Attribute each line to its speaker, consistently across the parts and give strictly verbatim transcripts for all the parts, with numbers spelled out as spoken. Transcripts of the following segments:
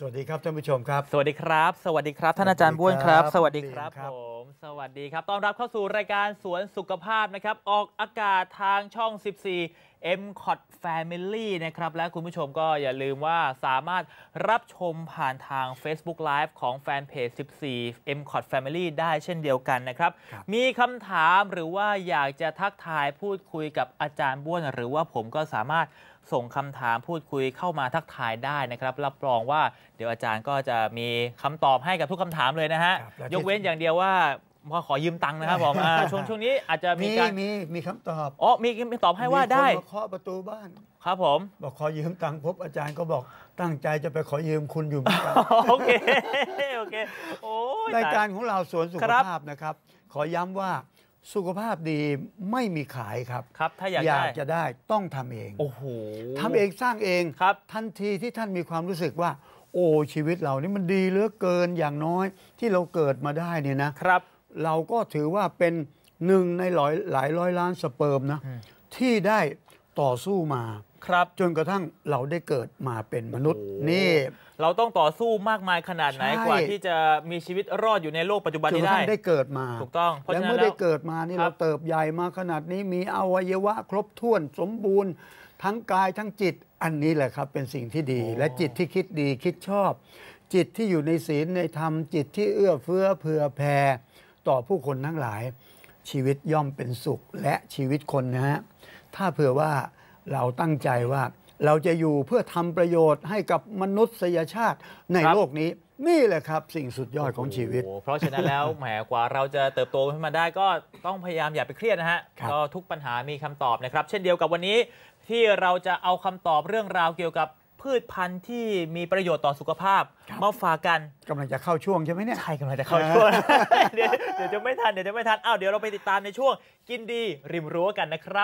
Speaker 1: สวัสดีครับท่านผู้ชมครับ
Speaker 2: สวัสดีครับสวัสดีครับท่านอาจารย์บ้วนครับสวัสดีครับผมสวัสดีครับต้อนรับเข้าสู่รายการสวนสุขภาพนะครับออกอากาศทางช่องสิบสี่ เอ็ม คอท Family นะครับและคุณผู้ชมก็อย่าลืมว่าสามารถรับชมผ่านทาง Facebook Live ของแฟนเพจสิบสี่ เอ็ม คอท Family ได้เช่นเดียวกันนะครับมีคำถามหรือว่าอยากจะทักทายพูดคุยกับอาจารย์บ้วนหรือว่าผมก็สามารถส่งคำถามพูดคุยเข้ามาทักทายได้นะครับรับรองว่าเดี๋ยวอาจารย์ก็จะมีคำตอบให้กับทุกคำถามเลยนะฮะยกเว้นอย่างเดียวว่าพอขอยืมตังค์นะครับผมช่วงช่วงนี้อาจจะมีการ
Speaker 1: มีมีคำตอบ
Speaker 2: อ๋อมีมีตอบให้ว่าได้
Speaker 1: มาเคาะประตูบ้าน
Speaker 2: ครับผม
Speaker 1: บอกขอยืมตังค์พบอาจารย์ก็บอกตั้งใจจะไปขอยืมคุณอยู่เหมือนกัน
Speaker 2: โอเคโอเคโอ้
Speaker 1: รายการของเราสวนสุขภาพนะครับขอย้ำว่าสุขภาพดีไม่มีขายครับ
Speaker 2: ครับถ้าอยาก
Speaker 1: อยากจะได้ต้องทำเอง
Speaker 2: โอ้โห
Speaker 1: ทำเองสร้างเอง
Speaker 2: ครับ
Speaker 1: ทันทีที่ท่านมีความรู้สึกว่าโอ้ชีวิตเรานี่มันดีเหลือเกินอย่างน้อยที่เราเกิดมาได้เนี่ยนะครับเราก็ถือว่าเป็นหนึ่งในหลายหลายร้อยล้านสเปิร์มนะที่ได้ต่อสู้มา
Speaker 2: ครับ
Speaker 1: จนกระทั่งเราได้เกิดมาเป็นมนุษย์นี่
Speaker 2: เราต้องต่อสู้มากมายขนาดไหนกว่าที่จะมีชีวิตรอดอยู่ในโลกปัจจุบันนี้ได้
Speaker 1: ได้เกิดมา
Speaker 2: ถูกต้อง
Speaker 1: และเมื่อได้เกิดมานี่เราเติบใหญ่มาขนาดนี้มีอวัยวะครบถ้วนสมบูรณ์ทั้งกายทั้งจิตอันนี้แหละครับเป็นสิ่งที่ดีและจิตที่คิดดีคิดชอบจิตที่อยู่ในศีลในธรรมจิตที่เอื้อเฟื้อเผื่อแผ่ต่อผู้คนทั้งหลายชีวิตย่อมเป็นสุขและชีวิตคนนะฮะถ้าเผื่อว่าเราตั้งใจว่าเราจะอยู่เพื่อทำประโยชน์ให้กับมนุษยชาติในโลกนี้นี่แหละครับสิ่งสุดยอดของชีวิต
Speaker 2: เพราะฉะนั้นแล้วแหมกว่าเราจะเติบโตขึ้นมาได้ก็ต้องพยายามอย่าไปเครียดนะฮะก็ทุกปัญหามีคำตอบนะครับเช่นเดียวกับวันนี้ที่เราจะเอาคำตอบเรื่องราวเกี่ยวกับพืชพันธุ์ที่มีประโยชน์ต่อสุขภาพมาฝากกัน
Speaker 1: กำลังจะเข้าช่วงใช่ไหมเนี่ย
Speaker 2: ใช่กำลังจะเข้าช่วงเดี๋ยวเดี๋ยวจะไม่ทันเดี๋ยวจะไม่ทันอ้าวเดี๋ยวเราไปติดตามในช่วงกินดีริมรั้วกันนะครับ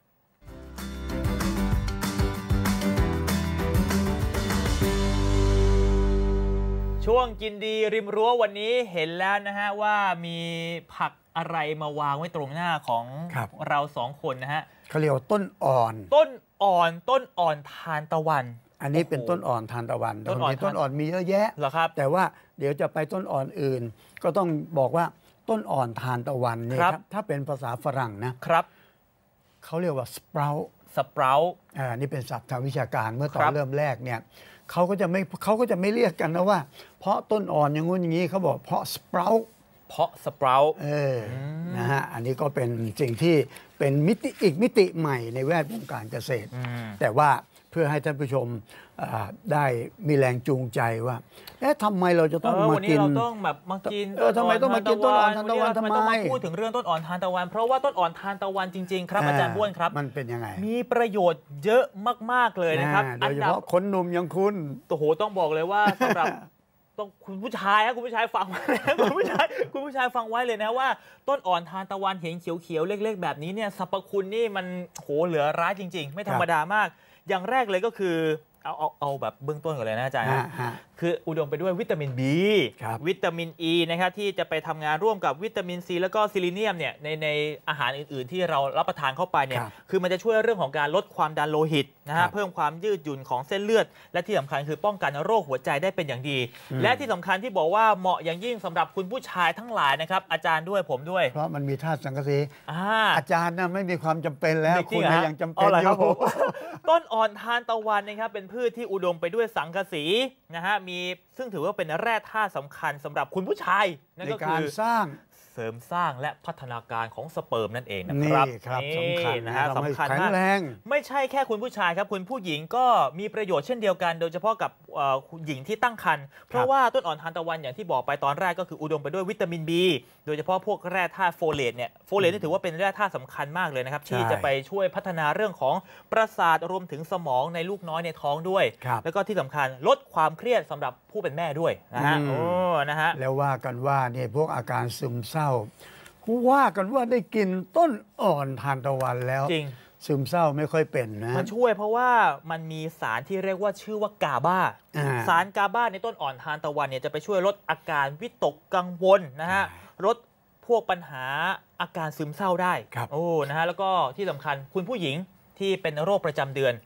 Speaker 2: ช่วงกินดีริมรั้ววันนี้เห็นแล้วนะฮะว่ามีผักอะไรมาวางไว้ตรงหน้าของเราสองคนนะฮะ
Speaker 1: เขาเรียกว่าต้นอ่อน
Speaker 2: ต้นอ่อนต้นอ่อนทานตะวัน
Speaker 1: อันนี้เป็นต้นอ่อนทานตะวันต้นอ่อนต้นอ่อนมีเยอะแยะ
Speaker 2: เหรอครับ
Speaker 1: แต่ว่าเดี๋ยวจะไปต้นอ่อนอื่นก็ต้องบอกว่าต้นอ่อนทานตะวันนี่ครับถ้าเป็นภาษาฝรั่งนะครับเขาเรียกว่าสเปรา
Speaker 2: สเปรา
Speaker 1: อ่านี่เป็นศัพท์ทางวิชาการเมื่อตอนเริ่มแรกเนี่ยเขาก็จะไม่เขาก็จะไม่เรียกกันนะว่าเพราะต้นอ่อนอย่างงู้นอย่างนี้เขาบอกเพราะสเปรา
Speaker 2: เพราะสเปรา
Speaker 1: เออนะฮะอันนี้ก็เป็นสิ่งที่เป็นมิติอีกมิติใหม่ในแวดวงการเกษตรแต่ว่าเพื่อให้ท่านผู้ชมได้มีแรงจูงใจว่าเอ๊ะทำไมเราจะต้องมากิน
Speaker 2: เราต้องแบบมากิน
Speaker 1: เออทำไมต้องมากินต้นอ่อนทานตะวันทำไม
Speaker 2: ต้องมาพูดถึงเรื่องต้นอ่อนทานตะวันเพราะว่าต้นอ่อนทานตะวันจริงๆครับอาจารย์บ้วนครับ
Speaker 1: มันเป็นยังไง
Speaker 2: มีประโยชน์เยอะมากๆเลยนะครับ
Speaker 1: โดยเฉพาะคนหนุ่มอย่างคุณ
Speaker 2: โอ้โหต้องบอกเลยว่าสำหรับต้องคุณผู้ชายนะคุณผู้ชายฟังไว้คุณผู้ชายคุณผู้ชายฟังไว้เลยนะว่าต้นอ่อนทานตะวันเห็นเขียวๆเล็กๆแบบนี้เนี่ยสรรพคุณนี่มันโหเหลือร้ายจริงๆไม่ธรรมดามากอย่างแรกเลยก็คือเอาเอาเอาแบบเบื้องต้นก่อนเลยนะอาจารย์คืออุดมไปด้วยวิตามิน B วิตามิน E นะครับที่จะไปทำงานร่วมกับวิตามิน C แล้วก็ซิลิเนียมเนี่ยในในอาหารอื่นๆที่เรารับประทานเข้าไปเนี่ยคือมันจะช่วยเรื่องของการลดความดันโลหิตนะฮะเพิ่มความยืดหยุ่นของเส้นเลือดและที่สำคัญคือป้องกันโรคหัวใจได้เป็นอย่างดีและที่สำคัญที่บอกว่าเหมาะอย่างยิ่งสำหรับคุณผู้ชายทั้งหลายนะครับอาจารย์ด้วยผมด้วย
Speaker 1: เพราะมันมีธาตุสังกะสีอาจารย์นะไม่มีความจำเป็นแล้วคุณยังจำเป็นอยู่
Speaker 2: ต้นอ่อนทานตะวันนะครับเป็นพืชที่อุดมไปด้วยสังกะสีนะฮะมีซึ่งถือว่าเป็นแร่ธาตุสำคัญสำหรับคุณผู้ชายนั่นก็คือ
Speaker 1: สร้าง
Speaker 2: เสริมสร้างและพัฒนาการของสเปิร์มนั่นเองนะครับ
Speaker 1: นี่ครับสำคัญ
Speaker 2: นะฮะสำคัญมากไม่ใช่แค่คุณผู้ชายครับคุณผู้หญิงก็มีประโยชน์เช่นเดียวกันโดยเฉพาะกับหญิงที่ตั้งครรภ์เพราะว่าต้นอ่อนทานตะวันอย่างที่บอกไปตอนแรกก็คืออุดมไปด้วยวิตามิน B โดยเฉพาะพวกแร่ธาตุโฟเลตเนี่ยโฟเลตนี่ถือว่าเป็นแร่ธาตุสำคัญมากเลยนะครับที่จะไปช่วยพัฒนาเรื่องของประสาทรวมถึงสมองในลูกน้อยในท้องด้วยแล้วก็ที่สำคัญลดความเครียดสำหรับผู้เป็นแม่ด้วยนะฮะโอ้นะฮะ
Speaker 1: แล้วว่ากันว่าเนี่ยพวกอาการซึมเศร้าว่ากันว่าได้กินต้นอ่อนทานตะวันแล้ว
Speaker 2: จริง
Speaker 1: ซึมเศร้าไม่ค่อยเป็นนะ
Speaker 2: มันช่วยเพราะว่ามันมีสารที่เรียกว่าชื่อว่ากาบาสารกาบาในต้นอ่อนทานตะวันเนี่ยจะไปช่วยลดอาการวิตกกังวลนะฮะลดพวกปัญหาอาการซึมเศร้าได้โอ้นะฮะแล้วก็ที่สำคัญคุณผู้หญิงที่เป็นโรคประจำเดือน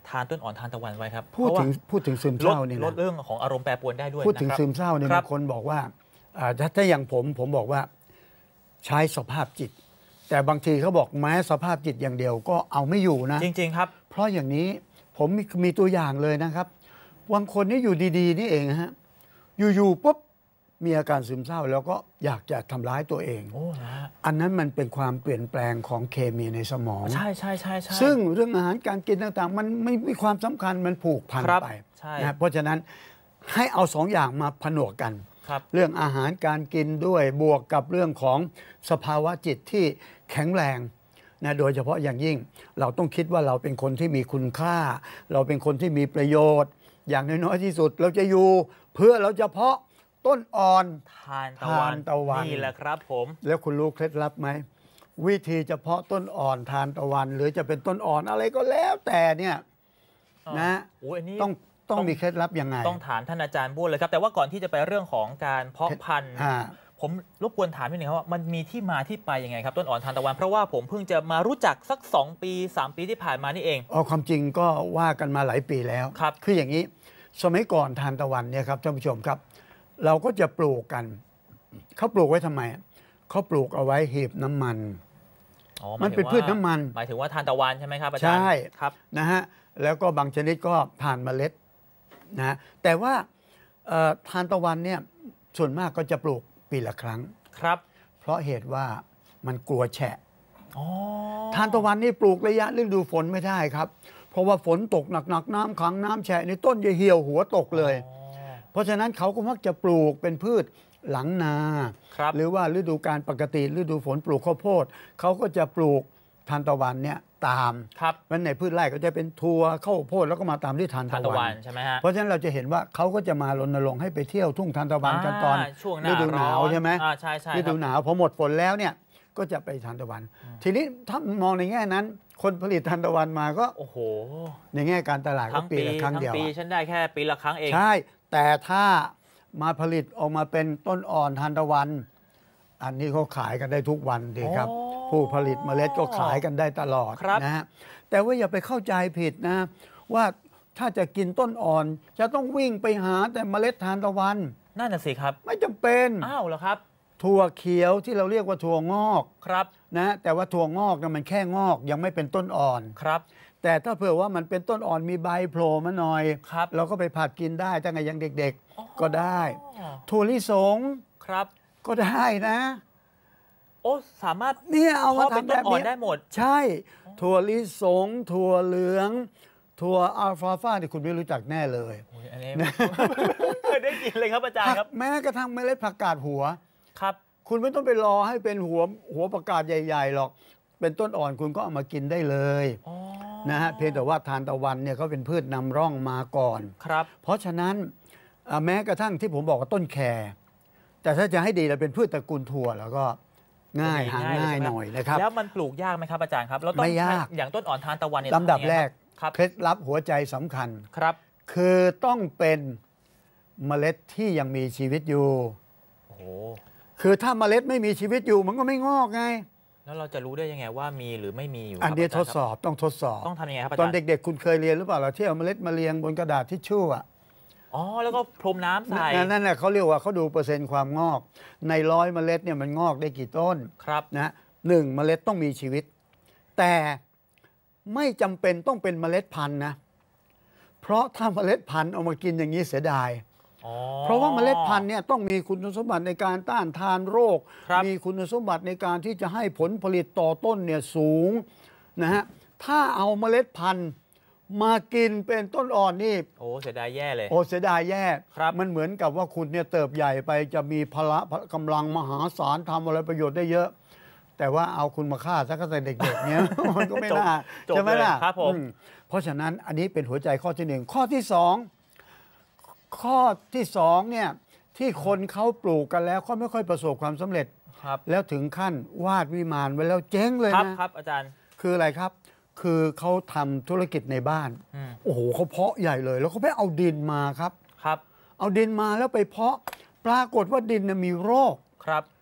Speaker 2: ทานต้นอ่อนทานตะวันไว้ครับ
Speaker 1: พูดถึงพูดถึงซึมเศร้าเนี่ย
Speaker 2: ลดเรื่องของอารมณ์แปรปรวนได้ด้วย
Speaker 1: พูดถึง
Speaker 2: นะครับ
Speaker 1: ซึมเศร้าเนี่ย
Speaker 2: ครับ
Speaker 1: บางคนบอกว่าอ่าถ้าถ้าอย่างผมผมบอกว่าใช้สภาพจิต แต่บางทีเขาบอกแม้สภาพจิตอย่างเดียวก็เอาไม่อยู่นะ
Speaker 2: จริง ๆ ครับ
Speaker 1: เพราะอย่างนี้ผมมีมีตัวอย่างเลยนะครับบางคนนี่อยู่ดีๆนี่เองฮะอยู่ๆปุ๊บมีอาการซึมเศร้าแล้วก็อยากจะทำร้ายตัวเอง
Speaker 2: โอ้นะฮะ
Speaker 1: อันนั้นมันเป็นความเปลี่ยนแปลงของเคมีในสมอง
Speaker 2: ใช่ใช่ใช่ใช่
Speaker 1: ซึ่งเรื่องอาหารการกินต่างๆ มันไม่มีความสำคัญมันผูกพัน
Speaker 2: ครับ
Speaker 1: ไป
Speaker 2: ใช่
Speaker 1: นะเพราะฉะนั้นให้เอาสองอย่างมาผนวกกัน
Speaker 2: ครับ
Speaker 1: เรื่องอาหารการกินด้วยบวกกับเรื่องของสภาวะจิตที่แข็งแรงนะโดยเฉพาะอย่างยิ่งเราต้องคิดว่าเราเป็นคนที่มีคุณค่า เราเป็นคนที่มีประโยชน์ อย่างน้อยๆที่สุดเราจะอยู่เพื่อเราจะเพาะต้นอ่อน
Speaker 2: ทานตะวัน
Speaker 1: ทานตะวัน
Speaker 2: นี่แหละครับผม
Speaker 1: แล้วคุณรู้เคล็ดลับไหมวิธีเฉพาะต้นอ่อนทานตะวัน หรือจะเป็นต้นอ่อนอะไรก็แล้วแต่เนี่ยนะ
Speaker 2: โอ้ยอันนี้
Speaker 1: ต้องต้องมีเคล็ดลับยังไง
Speaker 2: ต้องถามท่านอาจารย์บุญเลยครับ แต่ว่าก่อนที่จะไปเรื่องของการเพาะพันธุ์
Speaker 1: อ่า
Speaker 2: ผมรบกวนถามนิดนึงครับว่ามันมีที่มาที่ไปยังไงครับต้นอ่อนทานตะวันเพราะว่าผมเพิ่งจะมารู้จักสักสองปีสามปีที่ผ่านมานี่เอง
Speaker 1: เอาความจริงก็ว่ากันมาหลายปีแล้ว
Speaker 2: ครับ
Speaker 1: คืออย่างนี้สมัยก่อนทานตะวันเนี่ยครับท่านผู้ชมครับ เราก็จะปลูกกันเขาปลูกไว้ทำไมเขาปลูกเอาไว้หีบน้ำมัน
Speaker 2: อ๋อ
Speaker 1: มันเป็น
Speaker 2: หายถึงว่า
Speaker 1: พืชน้ำมัน
Speaker 2: หมายถึงว่าทานตะวันใช่ไหมครับอาจารย์
Speaker 1: ใช่
Speaker 2: ครับ
Speaker 1: นะฮะแล้วก็บางชนิดก็ทานเมล็ดนะแต่ว่าเอ่อทานตะวันเนี่ยส่วนมากก็จะปลูกปีละครั้ง
Speaker 2: ครับ
Speaker 1: เพราะเหตุว่ามันกลัวแฉะ
Speaker 2: อ๋อ
Speaker 1: ทานตะวันนี่ปลูกระยะฤดูฝนไม่ได้ครับ เพราะว่าฝนตกหนักๆน้ำขังน้ำแฉะในต้นจะเหี่ยวหัวตกเลย
Speaker 2: อ๋อ
Speaker 1: เพราะฉะนั้นเขาก็มักจะปลูกเป็นพืชหลังนา
Speaker 2: ครับ
Speaker 1: หรือว่าฤดูการปกติฤดูฝนปลูกข้าวโพดเขาก็จะปลูกทานตะวันเนี่ยตาม
Speaker 2: ครับ
Speaker 1: มันในพืชไร่ก็จะเป็นถั่วข้าวโพดแล้วก็มาตามที่ทาน
Speaker 2: ทาน
Speaker 1: ตะ
Speaker 2: ตะ
Speaker 1: วั
Speaker 2: วัน
Speaker 1: น
Speaker 2: ใช่ไหมฮะ
Speaker 1: เพราะฉะนั้นเราจะเห็นว่าเขาก็จะมารณรงค์ให้ไปเที่ยวทุ่งทานตะวันกันตอน
Speaker 2: าช่วงห
Speaker 1: ฤ
Speaker 2: น้า
Speaker 1: ดูหนาว
Speaker 2: ร้อน
Speaker 1: ใช่ไหม
Speaker 2: อ่าใช่ใช่
Speaker 1: ฤ
Speaker 2: ค
Speaker 1: ดู
Speaker 2: รับ
Speaker 1: หนาวพอหมดฝนแล้วเนี่ยก็จะไปทานตะวัน ทีนี้ถ้ามองในแง่นั้น คนผลิตทานตะวันมาก็
Speaker 2: โอ้โห
Speaker 1: ในแง่การตลาดก็
Speaker 2: ทั้ง
Speaker 1: ปี
Speaker 2: ปี
Speaker 1: ละครั้ง
Speaker 2: ทั้ง
Speaker 1: เดียว
Speaker 2: ปี
Speaker 1: อะ
Speaker 2: ฉันได้แค่ปีละครั้งเอง
Speaker 1: ใช่ แต่ถ้ามาผลิตออกมาเป็นต้นอ่อนทานตะวัน อันนี้เขาขายกันได้ทุกวันดีครับ
Speaker 2: อ๋อ
Speaker 1: ผู้ผลิตเมล็ดก็ขายกันได้ตลอด
Speaker 2: ครับ
Speaker 1: นะฮะแต่ว่าอย่าไปเข้าใจผิดนะ ว่าถ้าจะกินต้นอ่อน จะต้องวิ่งไปหาแต่เมล็ดทานตะวัน
Speaker 2: นั่นน่ะสิครับ
Speaker 1: ไม่จำเป็น
Speaker 2: อ้าวเหรอครับ
Speaker 1: ถั่วเขียวที่เราเรียกว่าถั่วงอก
Speaker 2: ครับ
Speaker 1: นะแต่ว่าถั่วงอกเนี่ยมันแค่งอกยังไม่เป็นต้นอ่อน
Speaker 2: ครับ
Speaker 1: แต่ถ้าเผื่อว่ามันเป็นต้นอ่อนมีใบโผล่มาหน่อย
Speaker 2: ครับ
Speaker 1: เราก็ไปผัดกินได้ตั้งแต่ยังเด็ก
Speaker 2: อ๋อ
Speaker 1: ๆ ก็ได้ ถั่วลิสง
Speaker 2: ครับ
Speaker 1: ก็ได้นะ
Speaker 2: โอ้สามารถ
Speaker 1: เนี่ยเอา
Speaker 2: เพ
Speaker 1: มา
Speaker 2: ราะเป็น
Speaker 1: ทำ
Speaker 2: ต้
Speaker 1: แบ
Speaker 2: น
Speaker 1: บ
Speaker 2: อ่อน
Speaker 1: นี้
Speaker 2: ได้หมด
Speaker 1: ใช่ ถั่วลิสง ถั่วเหลือง ถั่วอัลฟาฟาที่คุณไม่รู้จักแน่เลย
Speaker 2: โอ้ยอันนี้ เคยได้ยินเลยครับอาจาร
Speaker 1: ผั
Speaker 2: ย์ครับ
Speaker 1: แม้กระทั่งเมล็ดผักกาดหัว
Speaker 2: ครับ
Speaker 1: คุณไม่ต้องไปรอให้เป็นหัวหัวผักกาดใหญ่ ๆ หรอก เป็นต้นอ่อนคุณก็เอามากินได้เลย
Speaker 2: อ๋อ
Speaker 1: นะฮะเพียงแต่ว่าทานตะวันเนี่ยเขาเป็นพืชนำร่องมาก่อน
Speaker 2: ครับ
Speaker 1: เพราะฉะนั้นอ่าแม้กระทั่งที่ผมบอกว่าต้นแครแต่ถ้าจะให้ดีเราเป็นพืชตระกูลถั่วแล้วก็ง่ายหาง่ายหน่อยนะครับ
Speaker 2: แล้วมันปลูกยากไหมครับอาจารย์ครับแล้วต้อง
Speaker 1: ไม่ยาก
Speaker 2: ใช้อย่างต้นอ่อนทานตะวันเนี่ย
Speaker 1: ลำดับ
Speaker 2: ทำยังไง
Speaker 1: แรก
Speaker 2: ครับ
Speaker 1: เคล็ดลับหัวใจสำคัญ
Speaker 2: ครับ
Speaker 1: คือต้องเป็นเมล็ดที่ยังมีชีวิตอยู่
Speaker 2: โอ้โห
Speaker 1: คือถ้าเมล็ดไม่มีชีวิตอยู่มันก็ไม่งอกไง
Speaker 2: แล้วเราจะรู้ได้ยังไงว่ามีหรือไม่มีอยู่
Speaker 1: อันนี้
Speaker 2: ค
Speaker 1: ท
Speaker 2: รับ
Speaker 1: ดสอบต้องทดสอบ
Speaker 2: ต้องทำยังไงครับอา
Speaker 1: ตอ
Speaker 2: จาน รย์
Speaker 1: เด็กๆ คุณเคยเรียนหรือเปล่าเราที่เอาเมล็ดมาเรียงบนกระดาษทิชชู่อะ
Speaker 2: อ๋อแล้วก็พรมน้ำใส่
Speaker 1: นั่นนั่นแหละเขาเรียกว่าเขาดูเปอร์เซ็นต์ความงอก ในร้อยเมล็ดเนี่ยมันงอกได้กี่ต้น
Speaker 2: ครับ
Speaker 1: นะหนึ่งเมล็ดต้องมีชีวิต แต่ไม่จำเป็นต้องเป็นเมล็ดพันธุ์นะเพราะถ้าเมล็ดพันธุ์เอามากินอย่างนี้เสียดาย
Speaker 2: อ๋อ
Speaker 1: เพราะว่าเมล็ดพันธุ์เนี่ยต้องมีคุณสมบัติในการต้านทานโรค
Speaker 2: ครับ
Speaker 1: มีคุณสมบัติในการที่จะให้ผลผลิตต่อต้นเนี่ยสูงนะฮะถ้าเอาเมล็ดพันธุ์มากินเป็นต้นอ่อนนี่
Speaker 2: โอ้เสียดายแย่เลย
Speaker 1: โอ้เสียดายแย่
Speaker 2: ครับ
Speaker 1: มันเหมือนกับว่าคุณเนี่ยเติบใหญ่ไปจะมีพละกำลังมหาศาลทำอะไรประโยชน์ได้เยอะ แต่ว่าเอาคุณมาฆ่าซะก็แต่เด็กๆเนี่ย มันก็ไม่น่า
Speaker 2: จบ
Speaker 1: ใช่ไหมล่ะ
Speaker 2: เลยครับผม
Speaker 1: อืมเพราะฉะนั้นอันนี้เป็นหัวใจข้อที่หนึ่งข้อที่สองข้อที่สองเนี่ยที่คนเขาปลูกกันแล้วเขาไม่ค่อยประสบความสำเร็จ
Speaker 2: ครับ
Speaker 1: แล้วถึงขั้นวาดวิมานไว้แล้วเจ๊งเลย
Speaker 2: ครับ
Speaker 1: นะครับ
Speaker 2: อาจารย์
Speaker 1: คืออะไรครับ คือเขาทำธุรกิจในบ้าน
Speaker 2: อืม
Speaker 1: โอ้โหเขาเพาะใหญ่เลย แล้วเขาไปเอาดินมาครับ
Speaker 2: ครับ
Speaker 1: เอาดินมาแล้วไปเพาะปรากฏว่าดินน่ะมีโรค
Speaker 2: ครับ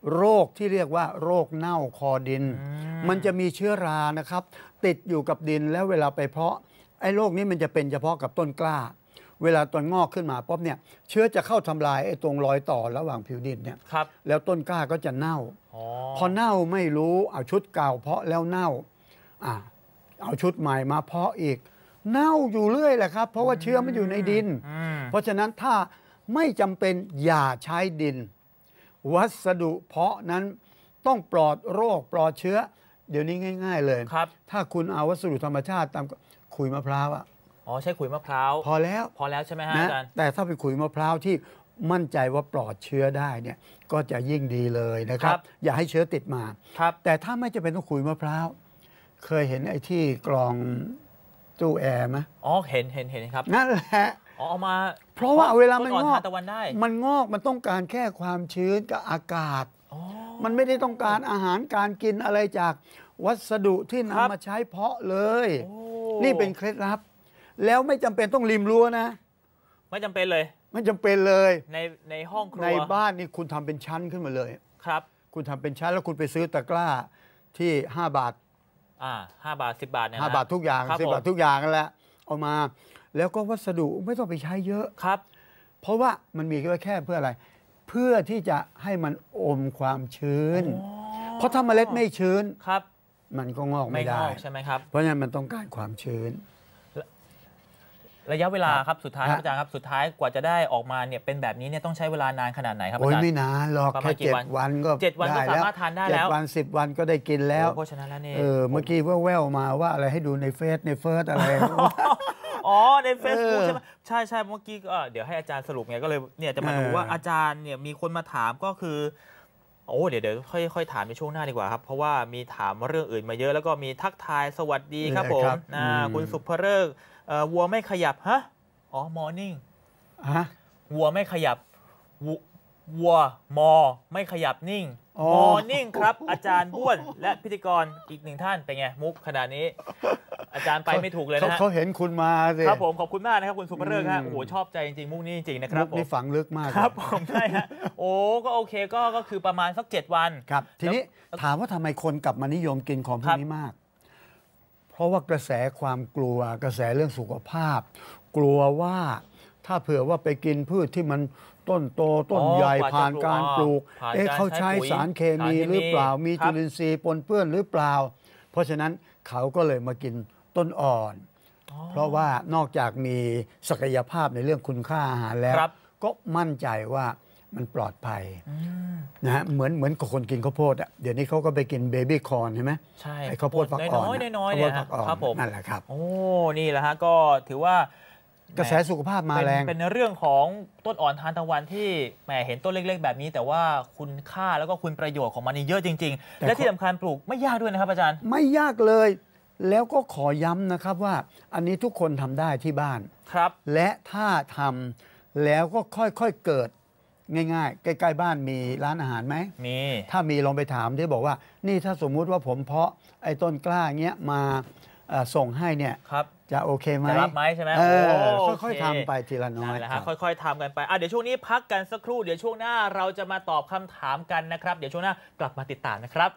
Speaker 1: โรคที่เรียกว่าโรคเน่าคอดิน มันจะมีเชื้อรานะครับ ติดอยู่กับดินแล้วเวลาไปเพาะไอ้โรคนี้มันจะเป็นเฉพาะกับต้นกล้า เวลาต้นงอกขึ้นมาป๊อบเนี่ยเชื้อจะเข้าทำลายไอ้ตรงรอยต่อระหว่างผิวดินเนี่ย
Speaker 2: ครับ
Speaker 1: แล้วต้นกล้าก็จะเน่า
Speaker 2: อ๋อ
Speaker 1: พอเน่าไม่รู้เอาชุดเก่าเพาะแล้วเน่าอ่ะเอาชุดใหม่มาเพาะอีก เน่าอยู่เรื่อยแหละครับ เพราะว่าเชื้อมันอยู่ในดิน
Speaker 2: อืม
Speaker 1: เพราะฉะนั้นถ้าไม่จำเป็นอย่าใช้ดิน วัสดุเพาะนั้นต้องปลอดโรคปลอดเชื้อ เดี๋ยวนี้ง่าย ๆเลย
Speaker 2: ครับ
Speaker 1: ถ้าคุณเอาวัสดุธรรมชาติตามขุยมะพร้าวอะ
Speaker 2: อ๋อใช่ขุยมะพร้าว
Speaker 1: พอแล้ว
Speaker 2: พอแล้วใช่ไหมฮะ
Speaker 1: นะ
Speaker 2: อาจารย์
Speaker 1: แต่ถ้าเป็นขุยมะพร้าวที่มั่นใจว่าปลอดเชื้อได้เนี่ยก็จะยิ่งดีเลยนะครับ
Speaker 2: ครับ
Speaker 1: อย่าให้เชื้อติดมา
Speaker 2: ครับ
Speaker 1: แต่ถ้าไม่จำเป็นต้องขุยมะพร้าวเคยเห็นไอ้ที่กรองตู้แอร์ไหม
Speaker 2: อ๋อเห็นเห็นเห็นครับ
Speaker 1: นั่นแหละ
Speaker 2: อ๋อเอามา
Speaker 1: เพราะว่าเวลามัน
Speaker 2: ต้น
Speaker 1: ง
Speaker 2: อ่อน
Speaker 1: อก
Speaker 2: ทานตะวันได้
Speaker 1: มันงอกมันต้องการแค่ความชื้นกับอากาศ
Speaker 2: อ๋อ
Speaker 1: มันไม่ได้ต้องการอาหารการกินอะไรจากวัสดุที่
Speaker 2: ครับ
Speaker 1: นำมาใช้เพาะเลย
Speaker 2: โอ้
Speaker 1: นี่เป็นเคล็ดลับ แล้วไม่จำเป็นต้องริมรั้วนะ
Speaker 2: ไม่จำเป็นเลย
Speaker 1: ไม่จำเป็นเลย
Speaker 2: ในในห้องครัว
Speaker 1: ในบ้านนี่คุณทำเป็นชั้นขึ้นมาเลย
Speaker 2: ครับ
Speaker 1: คุณทำเป็นชั้นแล้วคุณไปซื้อตะกร้าที่ห้าบาท
Speaker 2: อ่าห้าบาทสิบบาทเนี่ยนะ
Speaker 1: ห้าบาททุกอย่าง
Speaker 2: ครับ
Speaker 1: สิบบาท
Speaker 2: ผม
Speaker 1: ทุกอย่างนั่นแหละเอามา แล้วก็วัสดุไม่ต้องไปใช้เยอะ
Speaker 2: ครับ
Speaker 1: เพราะว่ามันมีแค่เพื่ออะไร เพื่อที่จะให้มันอมความชื้น
Speaker 2: อ๋อ
Speaker 1: เพราะถ้าเมล็ดไม่ชื้น
Speaker 2: ครับ
Speaker 1: มันก็งอก
Speaker 2: ไม่
Speaker 1: ไม่
Speaker 2: ง
Speaker 1: ได้
Speaker 2: อกใช่ไหมครับ
Speaker 1: เพราะฉะนั้นมันต้องการความชื้น
Speaker 2: ระยะเวลาครับสุดท้ายค
Speaker 1: ฮะ
Speaker 2: รับอาจารย์ครับสุดท้ายกว่าจะได้ออกมาเนี่ยเป็นแบบนี้เนี่ยต้องใช้เวลานานขนาดไหนครับอา
Speaker 1: โอ้ย
Speaker 2: จารย์
Speaker 1: ไม่นานหรอก
Speaker 2: ประมาณ
Speaker 1: แค่
Speaker 2: กี่
Speaker 1: เจ็ด
Speaker 2: วัน
Speaker 1: วันก็
Speaker 2: เจ็ดวันก็
Speaker 1: ได้
Speaker 2: สามารถทานได้แล้ว
Speaker 1: เจ็ดวันสิบวันก็ได้กินแล้ว
Speaker 2: โอ้เพราะฉะนั้นแล้วนี่
Speaker 1: เออเมื่อกี้แว่วๆมาว่าอะไรให้ดูในเฟซในเฟิร์สอะไร
Speaker 2: อ๋อใน Facebook
Speaker 1: เออ
Speaker 2: ใช่ไหมใช่ใช่เมื่อกี้ก็เดี๋ยวให้อาจารย์สรุปไงก็เลยเนี่ยจะมาดู
Speaker 1: เออ
Speaker 2: ว่าอาจารย์เนี่ยมีคนมาถามก็คือโอ้เดี๋ยวเดี๋ยวค่อยค่อยถามในช่วงหน้าดีกว่าครับเพราะว่ามีถามเรื่องอื่นมาเยอะแล้วก็มีทักทายสวัสดีครับผมนะคุณสุภเริกษ์เอ่อวัวไม่ขยับฮะอ๋อ morning
Speaker 1: ฮะ
Speaker 2: วัวไม่ขยับวัววัวมอไม่ขยับนิ่ง
Speaker 1: อ๋อ
Speaker 2: มอนิ่งครับ อาจารย์บ้วนและพิธีกรอีกหนึ่งท่านเป็นไงมุกขนาดนี้ อาจารย์ไปไม่ถูกเลย
Speaker 1: เขา
Speaker 2: นะฮะ
Speaker 1: เขาเห็นคุณมาสิ
Speaker 2: ครับผมขอบคุณมากนะครับคุณสุภเริกษ์ฮะ
Speaker 1: อืม
Speaker 2: โอ้โหชอบใจจริงๆมุกนี้จริงๆนะครับ
Speaker 1: มุก
Speaker 2: ผม
Speaker 1: นี่ฝังลึกมาก
Speaker 2: ครับผมใช่ฮะโอ้ก็โอเคก็ก็คือประมาณสักเจ็ดวัน
Speaker 1: ครับ ทีนี้
Speaker 2: แล้ว
Speaker 1: ถามว่าทำไมคนกลับมานิยมกินของพว
Speaker 2: ครั
Speaker 1: ก
Speaker 2: บ
Speaker 1: นี้มาก เพราะว่ากระแสความกลัวกระแสเรื่องสุขภาพ กลัวว่าถ้าเผื่อว่าไปกินพืชที่มันต้นโตต้น
Speaker 2: อ๋อ
Speaker 1: ใหญ่
Speaker 2: กว่าจะ
Speaker 1: ผ่านการปลูก
Speaker 2: ผ่าน
Speaker 1: เอ๊ะ
Speaker 2: การ
Speaker 1: เขาใช้
Speaker 2: ใช้ปุ๋ย
Speaker 1: สารเคมี
Speaker 2: สารเคมี
Speaker 1: หรือเปล่า มี
Speaker 2: ครับ
Speaker 1: จุลินทรีย์ปนเปื้อนหรือเปล่า เพราะฉะนั้นเขาก็เลยมากินต้นอ่อน
Speaker 2: อ๋อ
Speaker 1: เพราะว่านอกจากมีศักยภาพในเรื่องคุณค่าอาหารแล้ว
Speaker 2: ครับ
Speaker 1: ก็มั่นใจว่ามันปลอดภัย
Speaker 2: อืม
Speaker 1: นะฮะเหมือนเหมือนกับคนกินข้าวโพดอ่ะเดี๋ยวนี้เขาก็ไปกินเบบี้คอร์นใช่ไหม
Speaker 2: ใช่
Speaker 1: ไอ้ข้าวโพดฝักอ่อน
Speaker 2: น้อย
Speaker 1: น่ะ
Speaker 2: ๆน้อยๆ
Speaker 1: ข้าว
Speaker 2: เนี่ย
Speaker 1: โพดฝักอ่อน
Speaker 2: ครับผม
Speaker 1: นั่นแหละครับ
Speaker 2: โอ้นี่แหละฮะก็ถือว่าก
Speaker 1: ระแสสุขภาพมา
Speaker 2: เป็น
Speaker 1: แรง
Speaker 2: เป็นเรื่องของต้นอ่อนทานตะวันที่แหมเห็นต้นเล็ก ๆ แบบนี้ แต่ว่าคุณค่าแล้วก็คุณประโยชน์ของมันนี่เยอะจริง ๆ และที่สำคัญปลูกไม่ยากด้วยนะครับอาจารย์
Speaker 1: ไม่ยากเลย แล้วก็ขอย้ำนะครับว่า อันนี้ทุกคนทำได้ที่บ้าน
Speaker 2: ครับ
Speaker 1: และถ้าทำแล้วก็ค่อยๆเกิดง่ายๆ ใกล้ๆบ้านมีร้านอาหารไหม
Speaker 2: มี
Speaker 1: ถ้ามีลองไปถามที่บอกว่า นี่ถ้าสมมุติว่าผมเพาะไอ้ต้นกล้าเงี้ยมาเอ่อส่งให้เนี่ย
Speaker 2: ครับ
Speaker 1: จะโอเคไหม
Speaker 2: จะรับไหมใช่ไหม
Speaker 1: เออ
Speaker 2: โ
Speaker 1: ค่อยๆทำไปทีละน้อย
Speaker 2: นั่นแหละ
Speaker 1: ครั
Speaker 2: ฮะ
Speaker 1: บ
Speaker 2: ค่อยๆทำกันไปอ่ะเดี๋ยวช่วงนี้พักกันสักครู่เดี๋ยวช่วงหน้าเราจะมาตอบคำถามกันนะครับ เดี๋ยวช่วงหน้ากลับมาติดตามนะครับ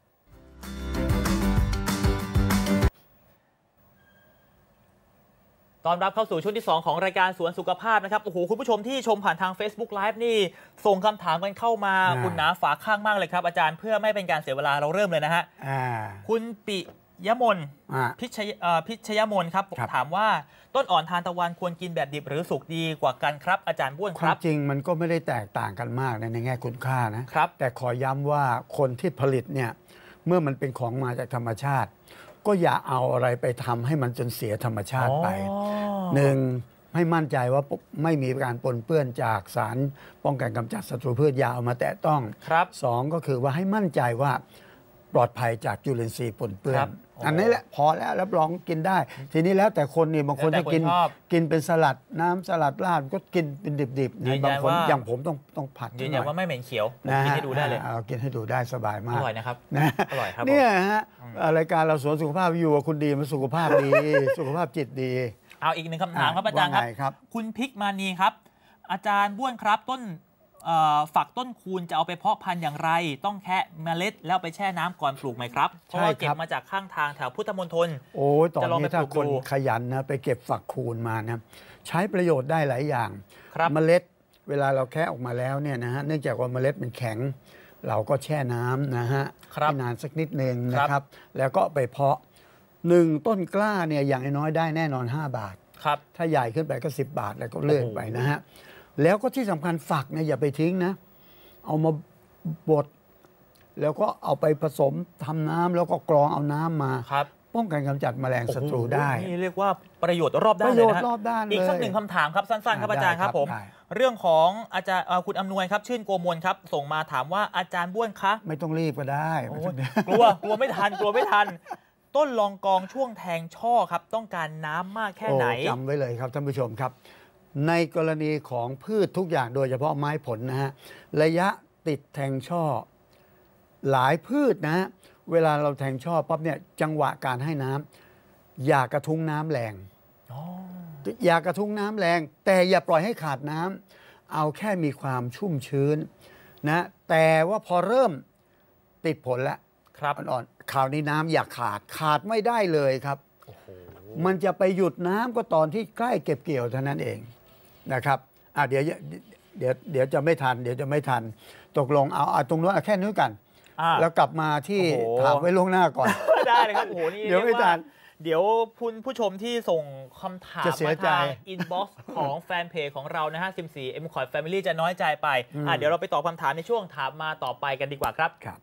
Speaker 2: ตอนรับเข้าสู่ช่วงที่สองของรายการสวนสุขภาพนะครับโอ้โหคุณผู้ชมที่ชมผ่านทาง Facebook Live นี่ส่งคำถามกันเข้ามา
Speaker 1: อ่า
Speaker 2: อุ่นหนาฝาข้างมากเลยครับอาจารย์เพื่อไม่เป็นการเสียเวลาเราเริ่มเลยนะฮะ
Speaker 1: อ่า
Speaker 2: คุณปิยมน
Speaker 1: อ่า
Speaker 2: พิชยเอ่อพิชยมนครับ
Speaker 1: ครับ
Speaker 2: ถามว่าต้นอ่อนทานตะวันควรกินแบบดิบหรือสุกดีกว่ากันครับ อาจารย์บ้วน
Speaker 1: ค
Speaker 2: คว
Speaker 1: า
Speaker 2: รั
Speaker 1: ม
Speaker 2: บ
Speaker 1: จริงมันก็ไม่ได้แตกต่างกันมากในแง่คุณค่านะครับ แต่ขอย้ำว่าคนที่ผลิตเนี่ยเมื่อมันเป็นของมาจากธรรมชาติ ก็อย่าเอาอะไรไปทำให้มันจนเสียธรรมชาติไป
Speaker 2: อ๋อ
Speaker 1: หนึ่งให้มั่นใจว่าไม่มีการปนเปื้อนจากสารป้องกันกำจัดศัตรูพืชยาเอามาแตะต้อง
Speaker 2: ครับ
Speaker 1: สองก็คือว่าให้มั่นใจว่าปลอดภัยจากจุลินทรีย์ปนเปื้อ
Speaker 2: ครั
Speaker 1: น
Speaker 2: บโอ้
Speaker 1: อันนี้แหละพอแล้วรับรองกินได้ ทีนี้แล้วแต่คนนี่บางคน
Speaker 2: แล้วแต่
Speaker 1: จะกิน
Speaker 2: คนชอบ
Speaker 1: กินเป็นสลัดน้ำสลัดราดก็กินเป็นดิบๆ
Speaker 2: ยื
Speaker 1: นะ
Speaker 2: นยัน
Speaker 1: บางคน
Speaker 2: ว่า
Speaker 1: อย่างผมต้องต้องผัด
Speaker 2: ยืนยันว่าไม่เหม็นเขียวผม
Speaker 1: นะ
Speaker 2: กิน
Speaker 1: ฮะ
Speaker 2: ให้ดูได้เลย
Speaker 1: เอากินให้ดูได้สบาย
Speaker 2: อ
Speaker 1: มาก
Speaker 2: ร่อยนะครับ
Speaker 1: นะ
Speaker 2: อร่อยครับผม
Speaker 1: เนี่ยฮะรายการเราสวนสุขภาพอยู่กับคุณดีมันสุขภาพดี สุขภาพจิตดี
Speaker 2: เอาอีกหนึ่งคำถามครับอาจารย์ครับ
Speaker 1: ว่าไงครับ
Speaker 2: คุณพิกมานีครับ อาจารย์บ้วนครับต้นฝักต้นคูณจะเอาไปเพาะพันธุ์อย่างไรต้องแคะเมล็ดแล้วไปแช่น้ำก่อนปลูกไหมครับเพราะว่าเก็บมาจากข้างทางแถวพุทธมณฑล
Speaker 1: โอ้ตอนนี้ถ้าคนขยันนะไปเก็บฝักคูณมานะใช้ประโยชน์ได้หลายอย่างเมล็ดเวลาเราแคะออกมาแล้วเนี่ยนะฮะเนื่องจากว่าเมล็ดมันแข็งเราก็แช่น้ำนะฮะให้นานสักนิดนึงนะครับแล้วก็ไปเพาะหนึ่งต้นกล้าเนี่ยอย่างน้อยได้แน่นอนห้าบาทถ้าใหญ่ขึ้นไปก็สิบบาทแล้วก็เลื่อนไปนะฮะแล้วก็ที่สำคัญฝักเนี่ยอย่าไปทิ้งนะเอามาบดแล้วก็เอาไปผสมทำน้ำแล้วก็กรองเอาน้ำมาป้องกันกำจัดแมลงศัตรูได้
Speaker 2: นี่เรียกว่าประโยชน์รอบด้านเลยนะอีกสักหนึ่งคำถามครับสั้นๆครับอาจารย์ครับผมเรื่องของอาจารย์คุณอำนวยครับชื่นโกมลครับส่งมาถามว่าอาจารย์บ้วนคะ
Speaker 1: ไม่ต้องรีบก็ได้
Speaker 2: กลัวกลัวไม่ทันกลัวไม่ทันต้นลองกองช่วงแทงช่อครับต้องการน้ำมากแค่ไหน
Speaker 1: จำไว้เลยครับท่านผู้ชมครับในกรณีของพืชทุกอย่างโดยเฉพาะไม้ผลนะฮะระยะติดแทงช่อหลายพืชนะฮะเวลาเราแทงช่อปั๊บเนี่ยจังหวะการให้น้ำอย่ากระทุ้งน้ำแรงอย่ากระทุ้งน้ำแรงแต่อย่าปล่อยให้ขาดน้ำเอาแค่มีความชุ่มชื้นนะแต่ว่าพอเริ่มติดผลแล้ว
Speaker 2: ครับ
Speaker 1: อ่อนๆคราวนี้น้ำอย่าขาดขาดไม่ได้เลยครับมันจะไปหยุดน้ำก็ตอนที่ใกล้เก็บเกี่ยวเท่านั้นเองนะครับอ่ะเดี๋ยวเดี๋ยวเดี๋ยวจะไม่ทันเดี๋ยวจะไม่ทันตกลงเอาเอาตรงนู้นแค่นี้กันแล้วกลับมาที่ถามไว้ล่วงหน้าก่อน
Speaker 2: ได้เลยครับโอ้โหนี่
Speaker 1: เดี๋ยวไม่ทัน
Speaker 2: เดี๋ยวคุณผู้ชมที่ส่งคำถามมาทางอินบ็อกซ์ของแฟนเพจของเรานะฮะซิมสี่ เอ็ม คอร์ด Family จะน้อยใจไปอ่ะเดี๋ยวเราไปตอบคำถามในช่วงถามมาต่อไปกันดีกว่าครับ
Speaker 1: ครับ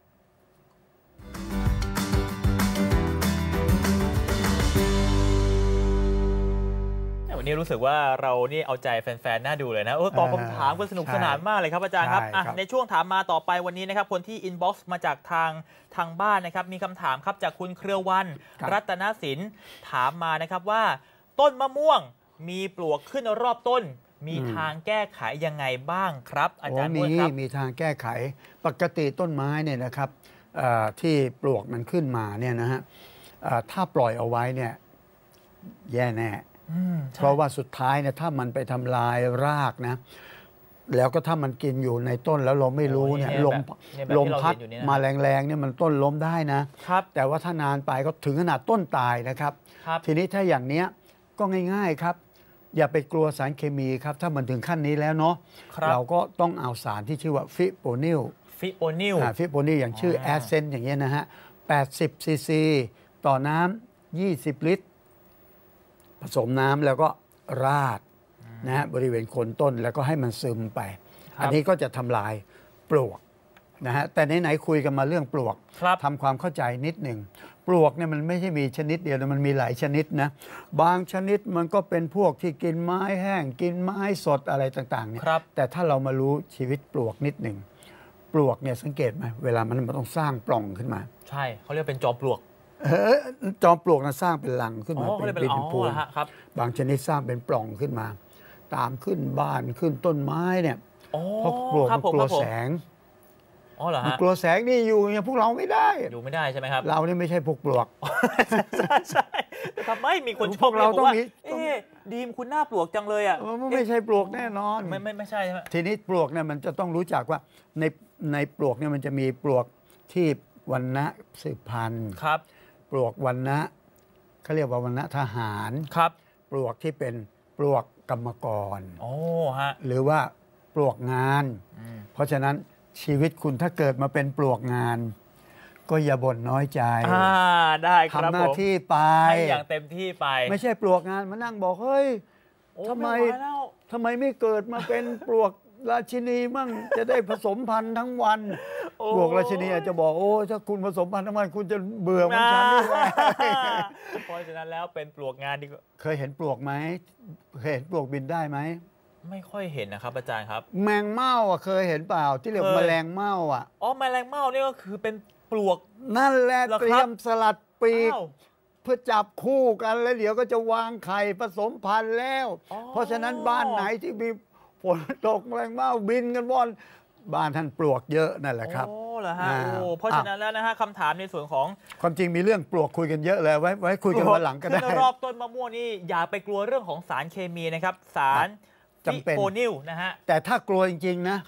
Speaker 2: วันนี้รู้สึกว่าเรานี่เอาใจแฟนๆน่าดูเลยนะโอ้ตอบคำถามกันสนุกสนานมากเลยครับอาจารย์ครับในช่วงถามมาต่อไปวันนี้นะครับคนที่อินบ็อกซ์มาจากทางทางบ้านนะครับมีคำถามครับจากคุณเครือวันรัตนศิลป์ถามมานะครับว่าต้นมะม่วงมีปลวกขึ้นรอบต้นมีทางแก้ไขยังไงบ้างครับอาจารย์
Speaker 1: มีมีทางแก้ไขปกติต้นไม้เนี่ยนะครับที่ปลวกมันขึ้นมาเนี่ยนะฮะถ้าปล่อยเอาไว้เนี่ยแย่แน่เพราะว่าสุดท้ายเนี่ยถ้ามันไปทำลายรากนะแล้วก็ถ้ามันกินอยู่ในต้นแล้วเราไม่รู้เนี่ยลมลมพัดมาแรงๆเนี่ยมันต้นล้มได้นะแต่ว่าถ้านานไปก็ถึงขนาดต้นตายนะครับทีนี้ถ้าอย่างเนี้ยก็ง่ายๆครับอย่าไปกลัวสารเคมีครับถ้ามันถึงขั้นนี้แล้วเนาะเราก็ต้องเอาสารที่ชื่อว่าฟิโปนิล
Speaker 2: ฟิโปนิล
Speaker 1: ฟิโปนิลอย่างชื่อแอสเซนต์อย่างเงี้ยนะฮะแปดสิบซีซีต่อน้ำยี่สิบลิตรผสมน้ำแล้วก็ราดนะฮะบริเวณโคนต้นแล้วก็ให้มันซึมไปอันนี้ก็จะทำลายปลวกนะฮะแต่ไหนๆคุยกันมาเรื่องปลวกทำความเข้าใจนิดหนึ่งปลวกเนี่ยมันไม่ใช่มีชนิดเดียวมันมีหลายชนิดนะบางชนิดมันก็เป็นพวกที่กินไม้แห้งกินไม้สดอะไรต่างๆเนี่ยแต่ถ้าเรามารู้ชีวิตปลวกนิดหนึ่งปลวกเนี่ยสังเกตไหมเวลามันต้องสร้างปล่องขึ้นมา
Speaker 2: ใช่เขาเรียกเป็นจอมปลวก
Speaker 1: จอมปลวกนั้นสร้างเป็นรังขึ้นมาเป็นเป็นพวงบางชนิดสร้างเป็นปล่องขึ้นมาตามขึ้นบ้านขึ้นต้นไม้เนี่ยเพราะปลวกมันกลัวแสง
Speaker 2: อ๋อเหรอฮะ
Speaker 1: กลัวแสงนี่อยู่อย่างพวกเราไม่ได้
Speaker 2: อยู่ไม่ได้ใช่ไหมครับ
Speaker 1: เรานี่ไม่ใช่พวกปลวก
Speaker 2: ใช่ใช่ทำไมมีคนชมเราต้องมีเอ๊ดีมคุณหน้าปลวกจังเลยอ่ะ
Speaker 1: ไม่ใช่ปลวกแน่นอน
Speaker 2: ไม่ไม่ไม่ใช่ใช่ไหม
Speaker 1: ทีนี้ปลวกเนี่ยมันจะต้องรู้จักว่าในในปลวกเนี่ยมันจะมีปลวกที่วรรณะสืบพันธุ์
Speaker 2: ครับ
Speaker 1: ปลวกวรรณะเขาเรียกว่า วรรณะทหาร
Speaker 2: ครับ
Speaker 1: ปลวกที่เป็นปลวกกรรมกร
Speaker 2: โอ้ฮะ
Speaker 1: หรือว่าปลวกงานเพราะฉะนั้นชีวิตคุณถ้าเกิดมาเป็นปลวกงานก็อย่าบ่นน้อยใจ
Speaker 2: อ่าได้ครับ
Speaker 1: ทำหน้าที่ไป
Speaker 2: ให้อย่างเต็มที่ไป
Speaker 1: ไม่ใช่ปลวกงานมานั่งบอกเฮ้ยทำไมทำไมไม่เกิดมาเป็นปลวกราชินีมั่งจะได้ผสมพันธุ์ทั้งวันปลวกราชินีอาจจะบอกโอ้ถ้าคุณผสมพันธุ์ทั้งวันคุณจะเบื่อเหมือนฉันนี่แหละ
Speaker 2: เพราะฉะนั้นแล้วเป็นปลวกงานดีกว่า
Speaker 1: เคยเห็นปลวกไหมเคยเห็นปลวกบินได้ไหม
Speaker 2: ไม่ค่อยเห็นนะครับอาจารย์ครับ
Speaker 1: แมงเม่าอ่ะเคยเห็นเปล่าที่เรียกแมลงเม่าอ่ะ
Speaker 2: อ๋อแมลงเม่านี่ก็คือเป็นปลวก
Speaker 1: นั่นแหละเตรียมสลัดปีกเพื่อจับคู่กันแล้วเดี๋ยวก็จะวางไข่ผสมพันธุ์แล้วเพราะฉะนั้นบ้านไหนที่มีฝนตกแมลงเม่าบินกันว่อนบ้านท่านปลวกเยอะนั่นแหละครับ
Speaker 2: โอ้เหรอฮะโอ้เพราะฉะนั้นแล้วนะฮะคำถามในส่วนของ
Speaker 1: ความจริงมีเรื่องปลวกคุยกันเยอะเลยไว้ไว้คุยกันวันหลังก็ได้
Speaker 2: รอบต้นมะม่วงนี่อย่าไปกลัวเรื่องของสารเคมีนะครับสารฟิโปนิลนะฮะ
Speaker 1: แต่ถ้ากลัวจริงๆนะครับ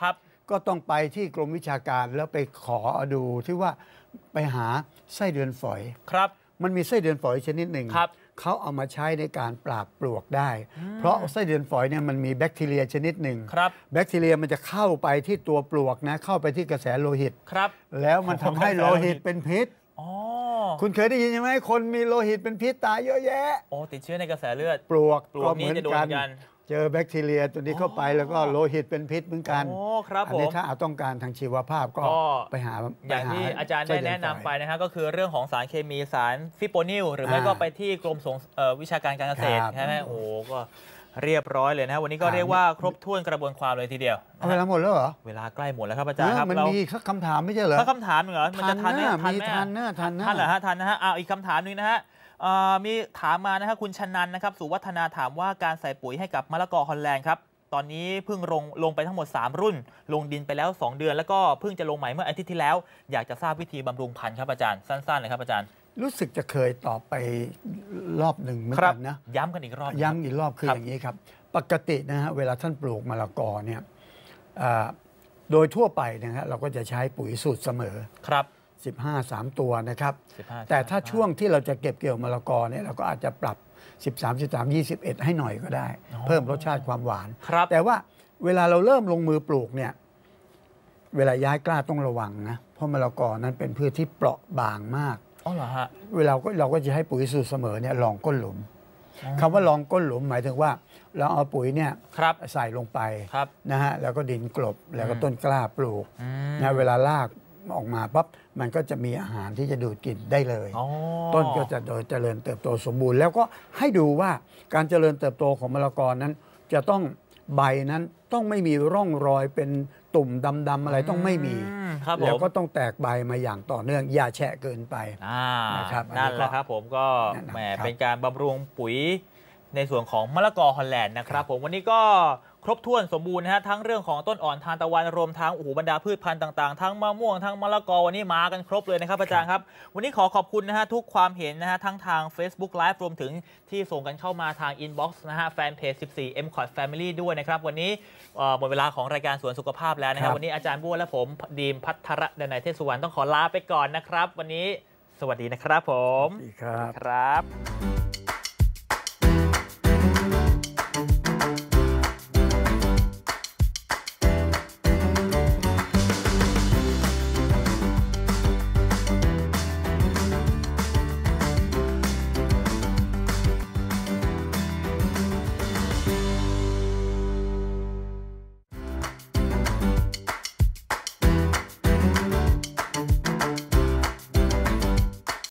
Speaker 1: ก็ต้องไปที่กรมวิชาการแล้วไปขอดูที่ว่าไปหาไส้เดือนฝอย
Speaker 2: ครับ
Speaker 1: มันมีไส้เดือนฝอยชนิดหนึ่งเขาเอามาใช้ในการปราบปลวกได้เพราะไส้เดือนฝอยเนี่ยมันมีแบคทีเรียชนิดหนึ่งแบคทีเรียมันจะเข้าไปที่ตัวปลวกนะเข้าไปที่กระแสโลหิต
Speaker 2: ครับ
Speaker 1: แล้วมันทำให้โลหิตเป็นพิษคุณเคยได้ยินใช่ไหมคนมีโลหิตเป็นพิษตายเยอะแยะ
Speaker 2: โอ้ติดเชื้อในกระแสเลือด
Speaker 1: ปลวก
Speaker 2: ก็เหมือนกัน
Speaker 1: เจอแบคทีเรียตัวนี้เข้าไปแล้วก็โลหิตเป็นพิษเหมือนกัน
Speaker 2: โอ้ครับผม
Speaker 1: อันนี้ถ้าเอาต้องการทางชีวภาพก็ไปหา
Speaker 2: อย่างที่อาจารย์ได้แนะนำไปนะฮะก็คือเรื่องของสารเคมีสารฟิโปนิลหรือไม่ก็ไปที่กรมส่งวิชาการการเกษตรใช่ไหมโอ้ก็เรียบร้อยเลยนะวันนี้ก็เรียกว่าครบถ้วนกระบวนความเลยทีเดียว
Speaker 1: เวลาหมดแล้วเหรอ
Speaker 2: เวลาใกล้หมดแล้วครับอาจารย์ครับ
Speaker 1: มันมีคำถามไม่ใช่เหรอ
Speaker 2: คำถามเหรอมันจะทันไหม
Speaker 1: ทันไหมทันนะทันนะ
Speaker 2: ทันเหรอฮะทันนะฮะเอาอีกคำถามนึงนะฮะมีถามมานะครับคุณชนันนะครับสุวัฒนาถามว่าการใส่ปุ๋ยให้กับมะละกอฮอลแลนด์ครับตอนนี้เพิ่งลงลงไปทั้งหมดสามรุ่นลงดินไปแล้วสองเดือนแล้วก็เพิ่งจะลงใหม่เมื่ออาทิตย์ที่แล้วอยากจะทราบวิธีบำรุงพันธุ์ครับอาจารย์สั้นๆเลยครับอาจารย์
Speaker 1: รู้สึกจะเคยตอบไปรอบหนึ่งเหมือนกันนะ
Speaker 2: ย้ำกันอีกรอบ
Speaker 1: ย้ำอีกรอบคืออย่างนี้ครับปกตินะฮะเวลาท่านปลูกมะละกอเนี่ยโดยทั่วไปนะฮะเราก็จะใช้ปุ๋ยสูตรเสมอ
Speaker 2: ครับ
Speaker 1: สิบห้า สามตัวนะครับแต่ถ้าช่วงที่เราจะเก็บเกี่ยวมะละกอเนี่ยเราก็อาจจะปรับสิบสาม สิบสาม ยี่สิบเอ็ดให้หน่อยก็ได้เพิ่มรสชาติความหวานแต่ว่าเวลาเราเริ่มลงมือปลูกเนี่ยเวลาย้ายกล้าต้องระวังนะเพราะมะละกอนั้นเป็นพืชที่เปราะบางมาก
Speaker 2: อ๋อเหรอฮะ
Speaker 1: เวลาก็เราก็จะให้ปุ๋ยสูตรเสมอเนี่ยรองก้นหลุมคำว่ารองก้นหลุมหมายถึงว่าเราเอาปุ๋ยเนี่ยใส่ลงไปนะฮะแล้วก็ดินกลบแล้วก็ต้นกล้าปลูกนะเวลารากออกมาปั๊บมันก็จะมีอาหารที่จะดูดกินได้เลยต้นก็จะโดยเจริญเติบโตสมบูรณ์แล้วก็ให้ดูว่าการเจริญเติบโตของมะละกอนั้นจะต้องใบนั้นต้องไม่มีร่องรอยเป็นตุ่มดำๆอะไรต้องไม่มีแล้วก็ต้องแตกใบมาอย่างต่อเนื่องอย่าแฉะเกินไป
Speaker 2: นะครับนั่นแหละครับผมก็แหมเป็นการบำรุงปุ๋ยในส่วนของมะละกอฮอลแลนด์นะครับผมวันนี้ก็ครบถ้วนสมบูรณ์นะฮะทั้งเรื่องของต้นอ่อนทานตะวันรวมทั้งโอ้โหบรรดาพืชพันธุ์ต่างๆทั้งมะม่วงทั้งมะละกอวันนี้มากันครบเลยนะครับอาจารย์ครับวันนี้ขอขอบคุณนะฮะทุกความเห็นนะฮะทั้งทาง Facebook Live รวมถึงที่ส่งกันเข้ามาทาง Inbox นะฮะแฟนเพจสิบสี่ เอ็ม คอท Family ด้วยนะครับวันนี้หมดเวลาของรายการสวนสุขภาพแล้วนะครับวันนี้อาจารย์บัวและผมดีมพัทรดนัยเทศสุวรรณต้องขอลาไปก่อนนะครับวันนี้สวัสดีนะครับผม
Speaker 1: สวัสดีครับ
Speaker 2: ครับ